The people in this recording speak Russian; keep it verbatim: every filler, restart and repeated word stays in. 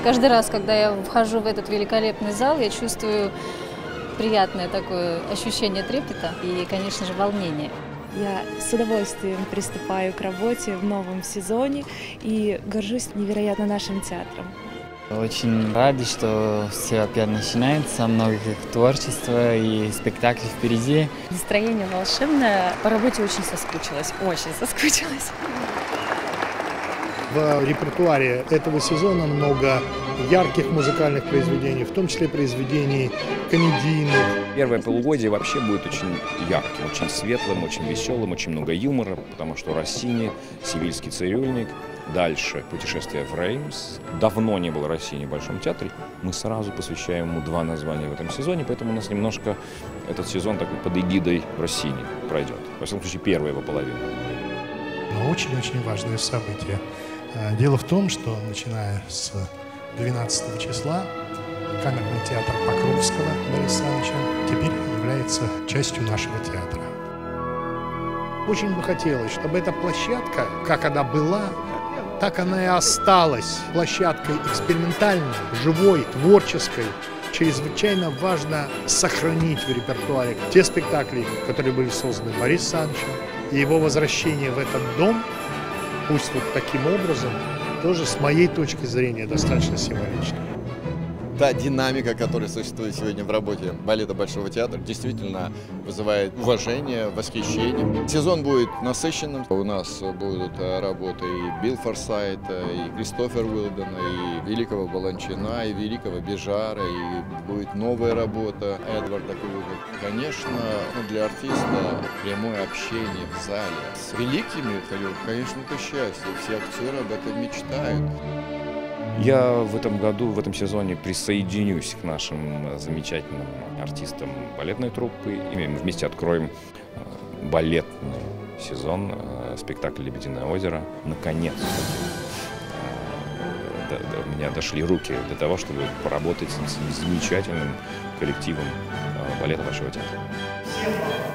Каждый раз, когда я вхожу в этот великолепный зал, я чувствую приятное такое ощущение трепета и, конечно же, волнения. Я с удовольствием приступаю к работе в новом сезоне и горжусь невероятно нашим театром. Очень рады, что все опять начинается, много творчества и спектаклей впереди. Настроение волшебное. По работе очень соскучилась, очень соскучилась. В репертуаре этого сезона много ярких музыкальных произведений, в том числе произведений комедийных. Первое полугодие вообще будет очень ярким, очень светлым, очень веселым, очень много юмора, потому что Россини, Севильский цирюльник, дальше путешествие в Реймс. Давно не было Россини в Большом театре, мы сразу посвящаем ему два названия в этом сезоне, поэтому у нас немножко этот сезон такой под эгидой Россини пройдет. Во всяком случае, первая его половина. Но очень-очень важное событие. Дело в том, что начиная с двенадцатого числа камерный театр Покровского Бориса Саныча теперь является частью нашего театра. Очень бы хотелось, чтобы эта площадка, как она была, так она и осталась площадкой экспериментальной, живой, творческой. Чрезвычайно важно сохранить в репертуаре те спектакли, которые были созданы Борисом Санычем, и его возвращение в этот дом, пусть вот таким образом, тоже с моей точки зрения достаточно символично. Та динамика, которая существует сегодня в работе балета Большого театра, действительно вызывает уважение, восхищение. Сезон будет насыщенным. У нас будут работы и Билл Форсайта, и Кристофер Уилдена, и великого Баланчина, и великого Бежара, и будет новая работа Эдварда Крюга. Конечно, для артиста прямое общение в зале с великими, конечно, это счастье. Все актеры об этом мечтают. Я в этом году, в этом сезоне присоединюсь к нашим замечательным артистам балетной труппы. И мы вместе откроем балетный сезон спектакля «Лебединое озеро». Наконец-то до, до меня дошли руки для того, чтобы поработать с замечательным коллективом балета Большого театра.